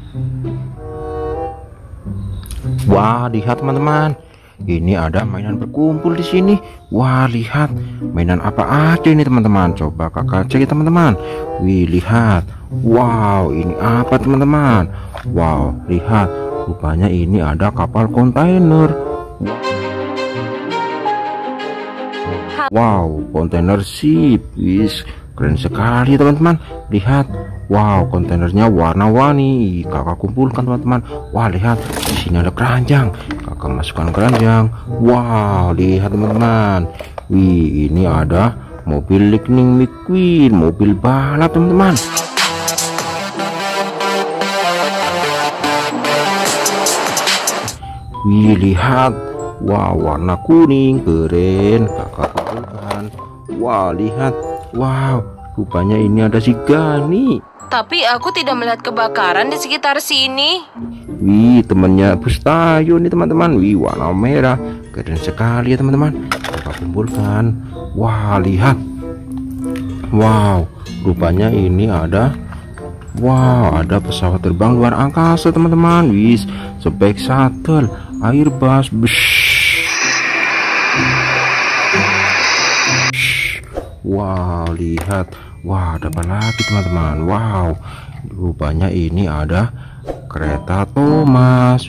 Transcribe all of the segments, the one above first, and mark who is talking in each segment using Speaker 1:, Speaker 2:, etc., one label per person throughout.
Speaker 1: Wah, lihat teman-teman. Ini ada mainan berkumpul di sini. Wah, lihat mainan apa aja ini teman-teman. Coba kakak cek ya teman-teman. Wih, lihat. Wow, ini apa teman-teman? Wow, lihat. Rupanya ini ada kapal kontainer. Wow, kontainer ship. Wis, keren sekali teman-teman. Lihat. Wow, kontainernya warna-warni. Kakak kumpulkan teman-teman. Wah, lihat di sini ada keranjang. Kakak masukkan keranjang. Wow, lihat teman-teman. Wih, ini ada mobil Lightning McQueen, mobil balap teman-teman. Wih, lihat. Wow, warna kuning, keren. Kakak kumpulkan. Wow, lihat. Wow, rupanya ini ada si Gani.
Speaker 2: Tapi aku tidak melihat kebakaran di sekitar sini.
Speaker 1: Wih, temannya Bustayo nih teman-teman. Wih, warna merah, keren sekali ya teman-teman. Kita kumpulkan. Wah, lihat. Wow, rupanya ini ada. Wow, ada pesawat terbang luar angkasa teman-teman. Wih, Space Shuttle, Airbus. Wow, lihat. Wah, ada apa lagi teman-teman? Wow, rupanya ini ada kereta Thomas.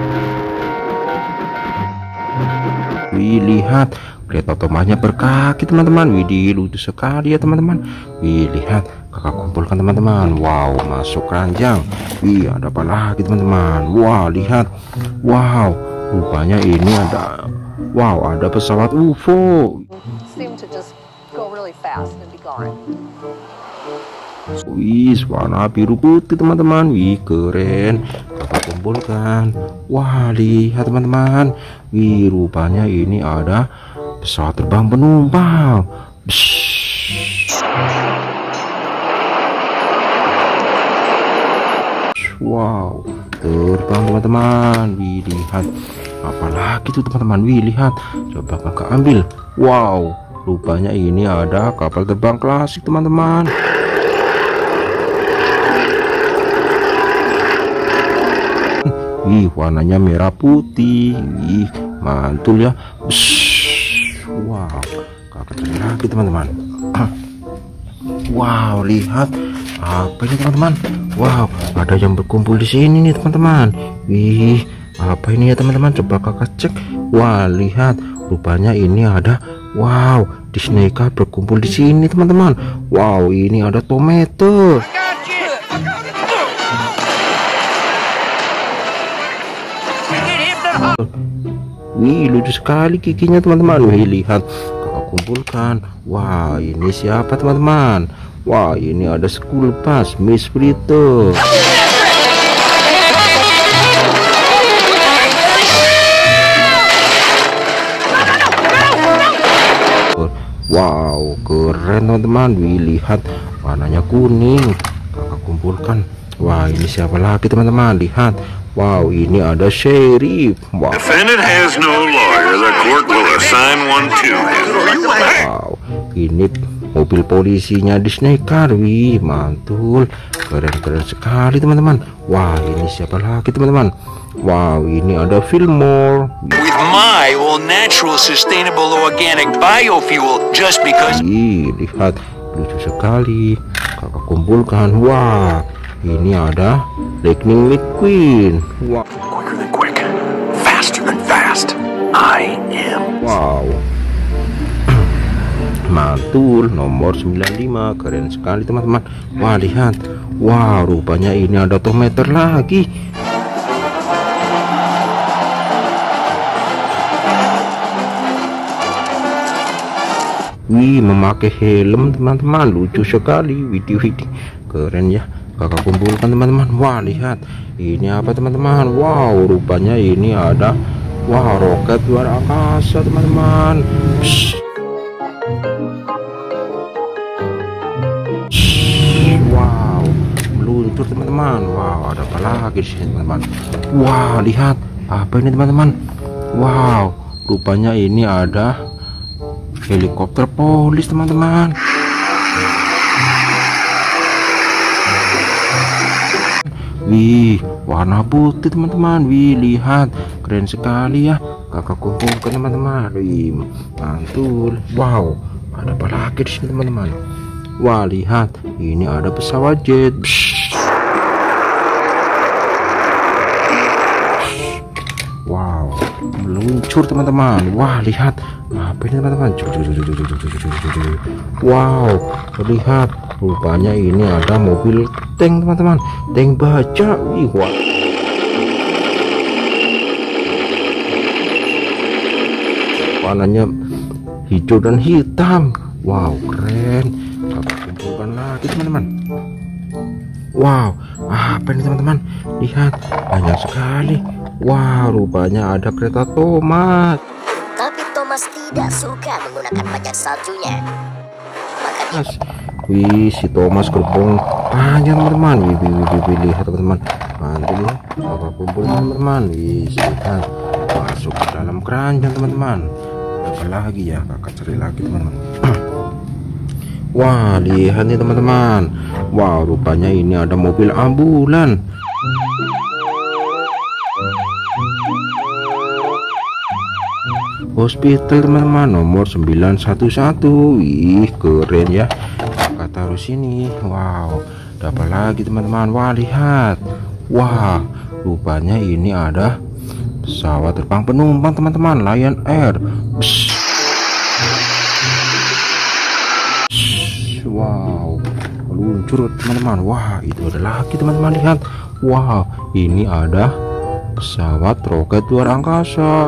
Speaker 1: Wih, lihat kereta Thomasnya berkaki teman-teman. Wih, lucu sekali ya teman-teman. Wih, lihat. Kakak kumpulkan teman-teman. Wow, masuk keranjang. Wih, ada apa lagi teman-teman? Wow, lihat. Wow, rupanya ini ada. Wow, ada pesawat UFO. Wih, warna biru putih teman-teman. Wih, keren. Kakak kumpulkan. Wah, lihat teman-teman. Wih, rupanya ini ada pesawat terbang penumpang. Wow, terbang teman-teman. Wih, lihat. Apalagi tuh teman-teman. Wih, lihat. Coba kakak ambil. Wow, rupanya ini ada kapal terbang klasik teman-teman. Wih, warnanya merah putih. Wih, mantul ya. Wow, kakak cari lagi teman-teman. Wow, lihat apa ini teman-teman? Wow, ada yang berkumpul di sini nih teman-teman. Wih, apa ini ya teman-teman? Coba kakak cek. Wah, lihat. Rupanya ini ada. Wow, Disney Car berkumpul di sini teman-teman. Wow, ini ada tomato. Wih, lucu sekali giginya teman-teman. Wih, lihat. Kakak kumpulkan. Wah, ini siapa teman-teman? Wah, ini ada school bus Miss Brito. Wow, keren teman-teman. Wih, lihat warnanya kuning. Kakak kumpulkan. Wah, ini siapa lagi teman-teman? Lihat. Wow, ini ada sheriff. Wow.
Speaker 3: Defendant has no lawyer. The court will assign one to him.
Speaker 1: Wow, ini mobil polisinya Disney Car. Wih, mantul. Keren-keren sekali teman-teman. Wah, ini siapa lagi teman-teman? Wow, ini ada Fillmore.
Speaker 4: With my all natural, sustainable, organic biofuel, just because.
Speaker 1: Wih, lihat lucu sekali. Kakak kumpulkan. Wah, ini ada Lightning McQueen. Wow.
Speaker 3: Quicker than quick, faster than fast. I am.
Speaker 1: Wow. Mantul nomor 95. Keren sekali teman-teman. Wah, lihat. Wow, rupanya ini ada tomater lagi. Wih, memakai helm teman-teman. Lucu sekali. Widih, keren ya. Kakak kumpulkan teman-teman. Wah, lihat ini apa teman-teman? Wow, rupanya ini ada. Wah, roket luar angkasa teman-teman. Wow, meluncur teman-teman. Wow, ada apa lagi di sini teman-teman? Wow, lihat apa ini teman-teman? Wow, rupanya ini ada helikopter polis teman-teman. Wih, warna putih teman-teman. Wih, lihat, keren sekali ya. Kakak kumpulkan teman-teman. Wih, mantul. Wow, ada apa lagi di sini teman-teman? Wah, lihat, ini ada pesawat jet. Wow, meluncur teman-teman. Wah, lihat, apa ini teman-teman? Wow, lihat, rupanya ini ada mobil tank teman-teman, tank baja. Wih, wah, warnanya hijau dan hitam. Wow, keren. Kakak kumpulkan lagi teman-teman. Wow, apa ini teman-teman? Lihat, banyak sekali. Wah, rupanya ada kereta Thomas.
Speaker 5: Tapi Thomas tidak suka menggunakan pajak saljunya. Makanya
Speaker 1: Wih, si Thomas gerbong panjang teman-teman. Wih, lihat teman-teman. Mantul ya. Kakak kumpul teman-teman. Wih, lihat, masuk ke dalam keranjang teman-teman. Apa lagi ya? Kakak cari lagi teman-teman. Wah, lihat nih teman-teman. Wow, rupanya ini ada mobil ambulan. Hospital teman-teman, nomor 911. Wih, keren ya. Kakak taruh sini. Wow, dapat lagi teman-teman. Wah, lihat. Wah, rupanya ini ada pesawat terbang penumpang teman-teman, Lion Air. Wow, meluncur teman-teman. Wah, itu ada lagi teman-teman, lihat. Wow, ini ada pesawat roket luar angkasa.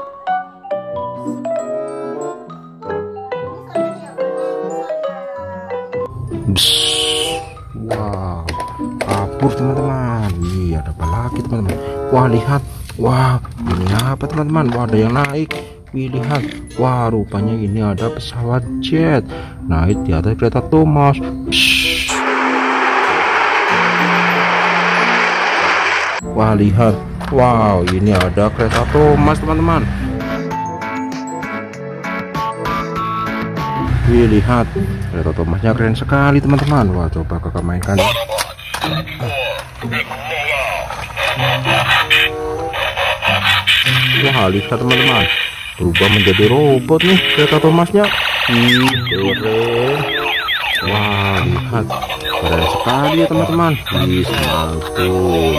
Speaker 1: Wow, kabur teman-teman. Iya, ada apa lagi teman-teman? Wah, lihat. Wah, ini apa teman-teman? Wah, ada yang naik. Wih, lihat. Wah, rupanya ini ada pesawat jet naik di atas kereta Thomas. Wah, lihat. Wow, ini ada kereta Thomas teman-teman. Wih, lihat, kereta Thomasnya keren sekali teman-teman. Wah, coba kakak mainkan. Wah, lihat teman-teman, berubah menjadi robot nih kereta Thomasnya. Keren. Wah, lihat, keren sekali ya teman-teman. Mantul.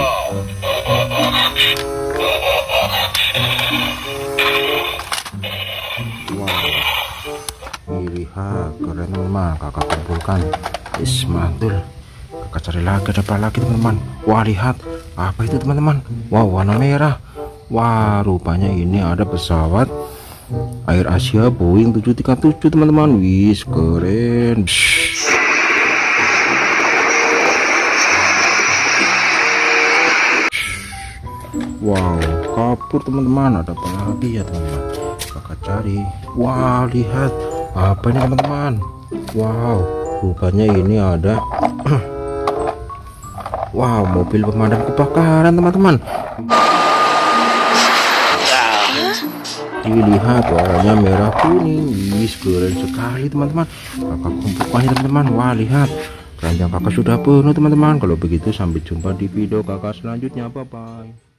Speaker 1: Lihat, keren teman-teman. Kakak kumpulkan. Mantul. Kakak cari lagi, ada apa lagi teman-teman? Wah, lihat, apa itu teman-teman? Wow, warna merah. Wah, rupanya ini ada pesawat Air Asia Boeing 737 teman-teman. Wih, keren. Wow, kabur teman-teman. Ada apa lagi ya teman-teman? Kakak cari. Wow, lihat, apa ini teman-teman? Wow, rupanya ini ada wow, mobil pemadam kebakaran teman-teman. Dilihat, warnanya merah kuning. Wih, keren sekali teman-teman. Kakak kumpulkan teman-teman. Wah, lihat, keranjang kakak sudah penuh teman-teman. Kalau begitu, sampai jumpa di video kakak selanjutnya. Bye bye.